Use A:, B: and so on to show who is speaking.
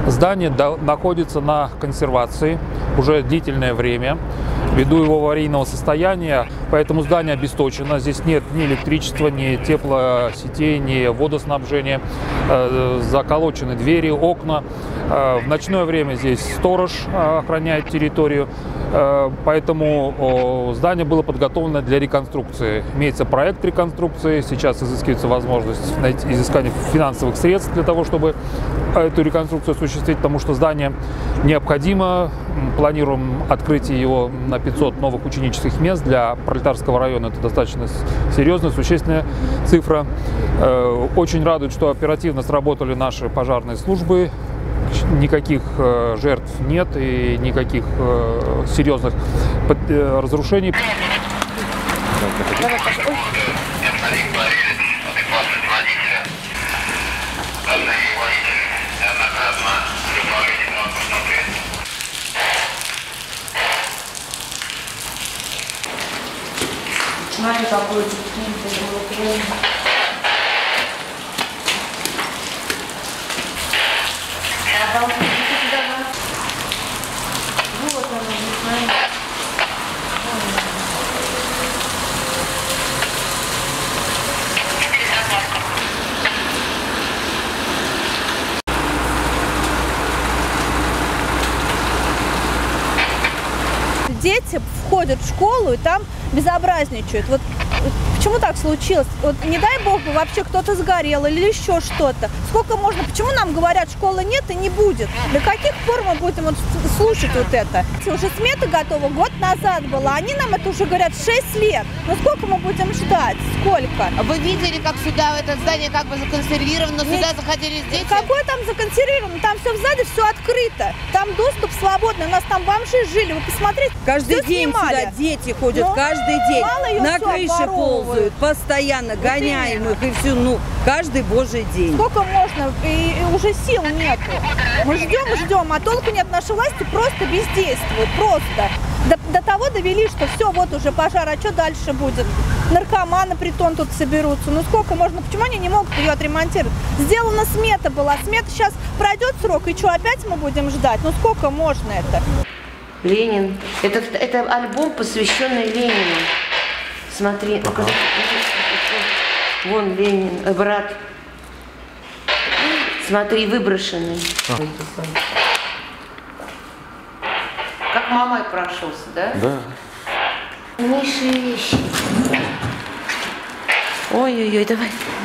A: Здание находится на консервации уже длительное время, ввиду его аварийного состояния, поэтому здание обесточено. Здесь нет ни электричества, ни теплосетей, ни водоснабжения. Заколочены двери, окна. В ночное время здесь сторож охраняет территорию, поэтому здание было подготовлено для реконструкции. Имеется проект реконструкции, сейчас изыскивается возможность изыскания финансовых средств для того, чтобы эту реконструкцию осуществить, потому что здание необходимо. Планируем открытие его на 500 новых ученических мест. Для Пролетарского района это достаточно серьезная, существенная цифра. Очень радует, что оперативно сработали наши пожарные службы. Никаких жертв нет и никаких серьезных разрушений.
B: Смотри, какой тут вот она, не знаю.
C: Дети входят в школу и там безобразничают. Вот почему так случилось? Вот не дай бог бы вообще кто-то сгорел или еще что-то. Сколько можно? Почему нам говорят, школы нет и не будет? До каких пор мы будем вот слушать вот это? Уже смета готова год назад была, они нам это уже говорят 6 лет. Но сколько мы будем ждать? Сколько?
D: Вы видели, как сюда, это здание как бы законсервировано, но сюда заходили дети?
C: Какой там законсервировано? Там все сзади, все открыто. Там доступ свободный. У нас там бомжи жили, вы посмотрите.
E: Каждый день сюда дети ходят, каждый день. На крыше ползают, постоянно гоняем их и все, каждый божий день.
C: Сколько можно? И уже сил нету. Мы ждем, а толку нет. Наши власти просто бездействуют, просто. До того довели, что все, вот уже пожар, а что дальше будет? Наркоманы притон тут соберутся. Сколько можно? Почему они не могут ее отремонтировать? Сделана смета была. Смета сейчас пройдет срок, и что, опять мы будем ждать? Сколько можно это?
D: Ленин. Это альбом, посвященный Ленину. Смотри, вон Ленин, брат. Смотри, выброшенный. Как мамой прошелся, да?
A: Да.
D: Милейшие вещи. Ой-ой-ой, давай.